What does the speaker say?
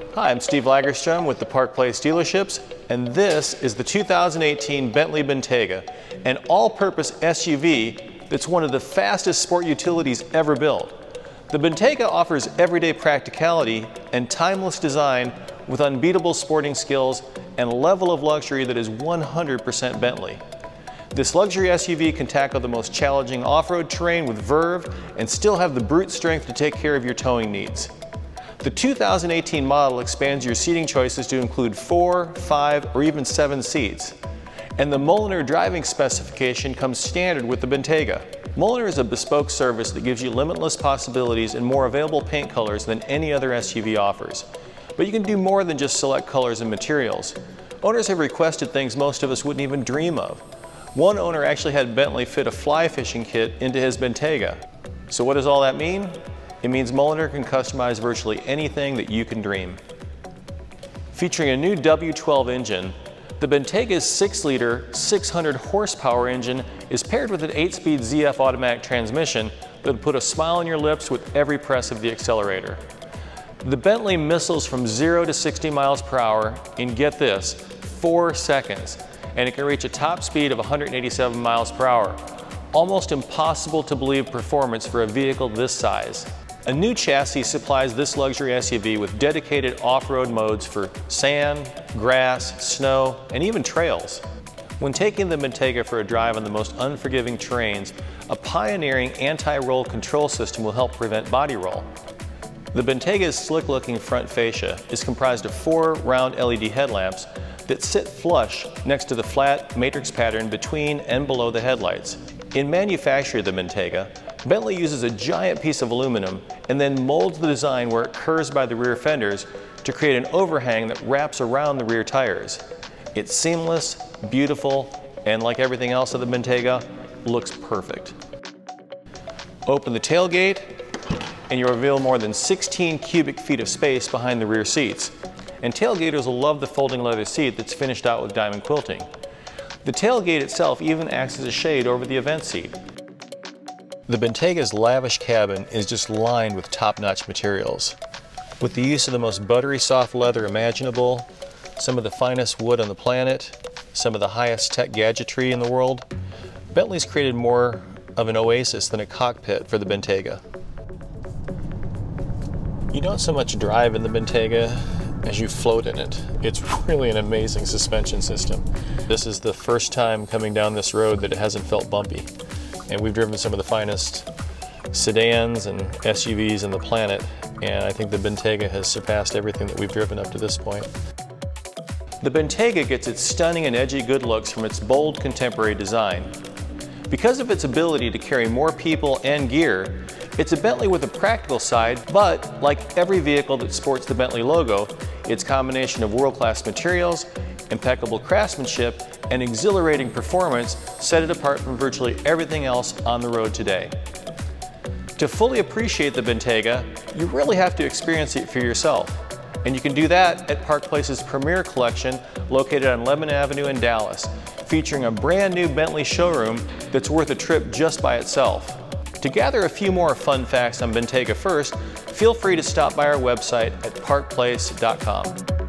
Hi, I'm Steve Lagerstrom with the Park Place Dealerships, and this is the 2018 Bentley Bentayga, an all-purpose SUV that's one of the fastest sport utilities ever built. The Bentayga offers everyday practicality and timeless design with unbeatable sporting skills and a level of luxury that is 100% Bentley. This luxury SUV can tackle the most challenging off-road terrain with verve and still have the brute strength to take care of your towing needs. The 2018 model expands your seating choices to include 4, 5, or even 7 seats. And the Mulliner driving specification comes standard with the Bentayga. Mulliner is a bespoke service that gives you limitless possibilities and more available paint colors than any other SUV offers. But you can do more than just select colors and materials. Owners have requested things most of us wouldn't even dream of. One owner actually had Bentley fit a fly fishing kit into his Bentayga. So what does all that mean? It means Mulliner can customize virtually anything that you can dream. Featuring a new W12 engine, the Bentayga's 6-liter, 600 horsepower engine is paired with an 8-speed ZF automatic transmission that will put a smile on your lips with every press of the accelerator. The Bentley missiles from 0 to 60 miles per hour in, get this, 4 seconds, and it can reach a top speed of 187 miles per hour. Almost impossible to believe performance for a vehicle this size. A new chassis supplies this luxury SUV with dedicated off-road modes for sand, grass, snow, and even trails. When taking the Bentayga for a drive on the most unforgiving terrains, a pioneering anti-roll control system will help prevent body roll. The Bentayga's slick-looking front fascia is comprised of 4 round LED headlamps that sit flush next to the flat matrix pattern between and below the headlights. In manufacture of the Bentayga, Bentley uses a giant piece of aluminum and then molds the design where it curves by the rear fenders to create an overhang that wraps around the rear tires. It's seamless, beautiful, and like everything else of the Bentayga, looks perfect. Open the tailgate and you'll reveal more than 16 cubic feet of space behind the rear seats. And tailgaters will love the folding leather seat that's finished out with diamond quilting. The tailgate itself even acts as a shade over the event seat. The Bentayga's lavish cabin is just lined with top-notch materials. With the use of the most buttery soft leather imaginable, some of the finest wood on the planet, some of the highest tech gadgetry in the world, Bentley's created more of an oasis than a cockpit for the Bentayga. You don't so much drive in the Bentayga as you float in it. It's really an amazing suspension system. This is the first time coming down this road that it hasn't felt bumpy. And we've driven some of the finest sedans and SUVs on the planet, and I think the Bentayga has surpassed everything that we've driven up to this point. The Bentayga gets its stunning and edgy good looks from its bold contemporary design. Because of its ability to carry more people and gear, it's a Bentley with a practical side, but like every vehicle that sports the Bentley logo, its combination of world-class materials, impeccable craftsmanship, and exhilarating performance set it apart from virtually everything else on the road today. To fully appreciate the Bentayga, you really have to experience it for yourself. And you can do that at Park Place's premier collection located on Lebanon Avenue in Dallas, featuring a brand new Bentley showroom that's worth a trip just by itself. To gather a few more fun facts on Bentayga first, feel free to stop by our website at parkplace.com.